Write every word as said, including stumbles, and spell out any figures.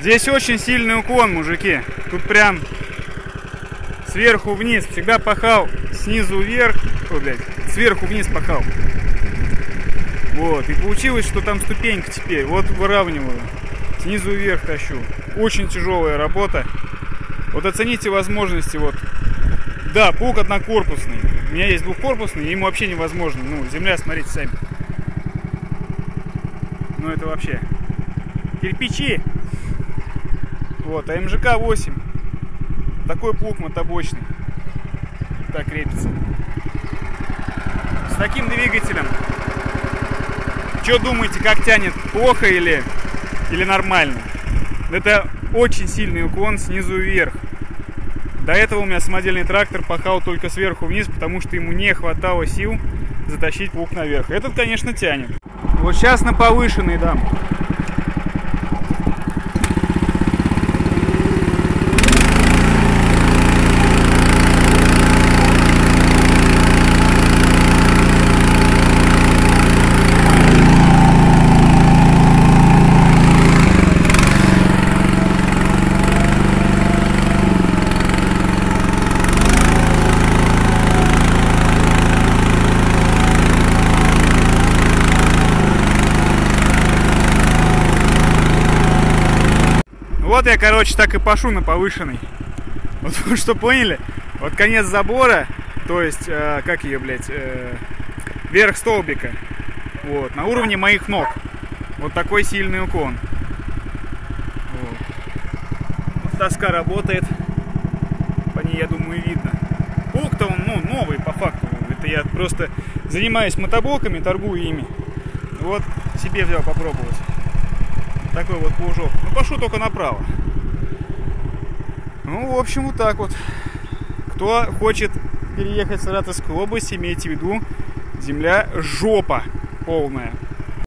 Здесь очень сильный уклон, мужики. Тут прям сверху вниз. Всегда пахал снизу вверх. О, блядь, сверху вниз пахал. Вот. И получилось, что там ступенька теперь. Вот выравниваю. Снизу вверх тащу. Очень тяжелая работа. Вот оцените возможности. Вот. Да, плуг однокорпусный. У меня есть двухкорпусный, ему вообще невозможно. Ну, земля, смотрите сами. Ну, это вообще. Кирпичи. Вот, а эм жэ ка восемь. Такой плуг мотобочный. Так крепится. С таким двигателем. Что думаете, как тянет? Плохо или, или нормально? Это очень сильный уклон снизу вверх. До этого у меня самодельный трактор пахал только сверху вниз, потому что ему не хватало сил затащить плуг наверх. Этот, конечно, тянет. Вот сейчас на повышенный дам. Вот я, короче, так и пашу на повышенный. Вот что поняли? Вот конец забора, то есть, э, как ее, блядь, э, верх столбика. Вот, на уровне моих ног. Вот такой сильный уклон. Вот. Вот доска работает. По ней, я думаю, видно. Плуг-то он, ну, новый, по факту. Это я просто занимаюсь мотоблоками, торгую ими. Вот, себе взял попробовать. Такой вот плужок. Ну, пошу только направо. Ну, в общем, вот так вот. Кто хочет переехать в Саратовскую область, имейте в виду, земля жопа полная.